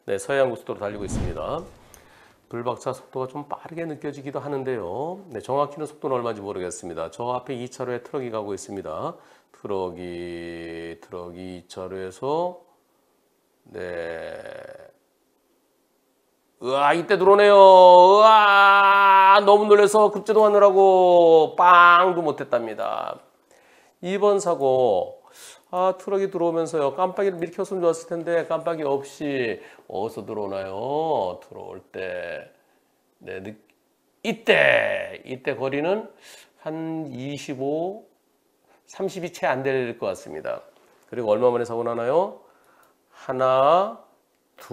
네, 서해안고속도로 달리고 있습니다. 불박차 속도가 좀 빠르게 느껴지기도 하는데요. 네, 정확히는 속도는 얼마인지 모르겠습니다. 저 앞에 2차로에 트럭이 가고 있습니다. 트럭이 2차로에서 네. 으아, 이때 들어오네요. 으아, 너무 놀라서 급제동하느라고 빵도 못했답니다. 2번 사고. 트럭이 들어오면서요. 깜빡이를 미리 켰으면 좋았을 텐데 깜빡이 없이 어디서 들어오나요? 들어올 때. 네, 이때 거리는 한 30이 채 안 될 것 같습니다. 그리고 얼마 만에 사고 나나요? 하나, 둘,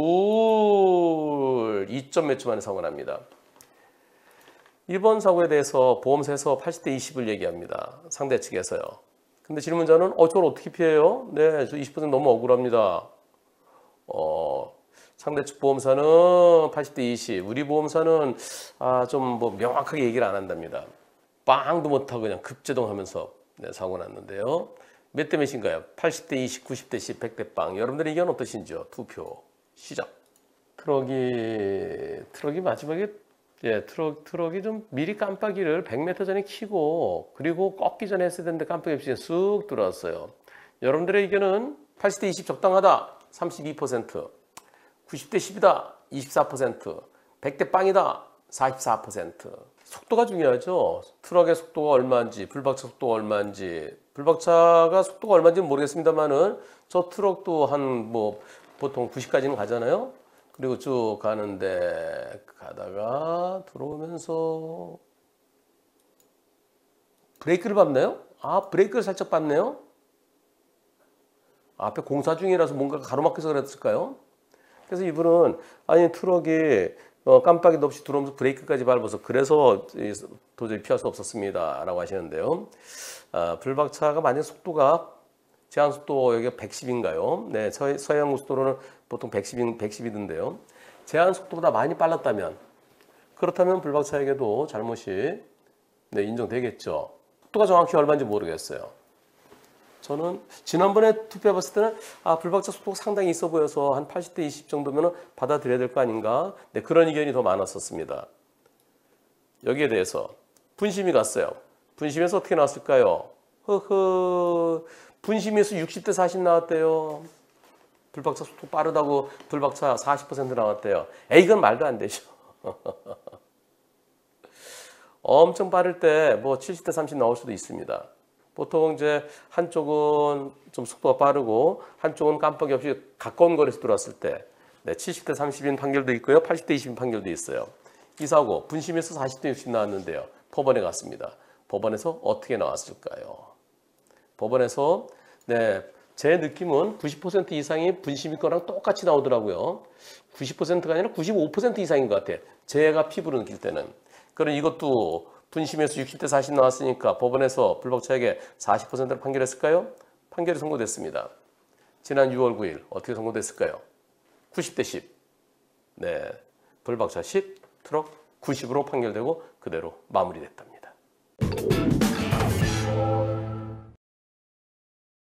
2점 몇 초 만에 사고 납니다. 이번 사고에 대해서 보험사에서 80대 20을 얘기합니다. 상대 측에서요. 근데 질문자는 저걸 어떻게 피해요? 네, 저 20% 너무 억울합니다. 상대 측 보험사는 80대 20, 우리 보험사는 좀 뭐 명확하게 얘기를 안 한답니다. 빵도 못하고 그냥 급제동하면서 네, 사고 났는데요. 몇 대 몇인가요? 80대 20, 90대 10, 100대 빵. 여러분들의 의견 어떠신지요? 투표 시작. 트럭이 마지막에 트럭이 좀 미리 깜빡이를 100m 전에 켜고 그리고 꺾기 전에 했어야 되는데 깜빡이 없이 쑥 들어왔어요. 여러분들의 의견은 80대 20 적당하다 32%, 90대 10이다 24%, 100대 빵이다 44%. 속도가 중요하죠. 트럭의 속도가 얼마인지, 불박차 속도가 얼마인지. 불박차가 속도가 얼마인지는 모르겠습니다만은 저 트럭도 한 보통 90까지는 가잖아요. 그리고 쭉 가는데 가다가 들어오면서 브레이크를 밟나요? 브레이크를 살짝 밟네요. 앞에 공사 중이라서 뭔가 가로막혀서 그랬을까요? 그래서 이분은 트럭이 깜빡이도 없이 들어오면서 브레이크까지 밟아서 그래서 도저히 피할 수 없었습니다 라고 하시는데요. 불박차가 만약 속도가 제한속도 여기가 110인가요? 네, 서해안고속도로는 보통 110이던데요. 제한속도보다 많이 빨랐다면 그렇다면 불박차에게도 잘못이 인정되겠죠. 속도가 정확히 얼마인지 모르겠어요. 저는 지난번에 투표해봤을 때는 불박차 속도가 상당히 있어 보여서 한 80대 20 정도면 받아들여야 될 거 아닌가. 네, 그런 의견이 더 많았었습니다. 여기에 대해서 분심이 갔어요. 분심에서 어떻게 나왔을까요? 분심에서 60대 40 나왔대요. 불박차 속도 빠르다고 불박차 40% 나왔대요. 이건 말도 안 되죠. 엄청 빠를 때 70대 30 나올 수도 있습니다. 보통 이제 한쪽은 좀 속도가 빠르고 한쪽은 깜빡이 없이 가까운 거리에서 들어왔을 때 70대 30인 판결도 있고요. 80대 20인 판결도 있어요. 이 사고 분심에서 40대 60 나왔는데요. 법원에 갔습니다. 법원에서 어떻게 나왔을까요? 법원에서 제 느낌은 90% 이상이 분심일 거랑 똑같이 나오더라고요. 90%가 아니라 95% 이상인 것 같아요. 제가 피부로 느낄 때는. 그럼 이것도 분심에서 60대 40 나왔으니까 법원에서 불박차에게 40%를 판결했을까요? 판결이 선고됐습니다. 지난 6월 9일 어떻게 선고됐을까요? 90대 10. 네, 불박차 10, 트럭 90으로 판결되고 그대로 마무리됐답니다.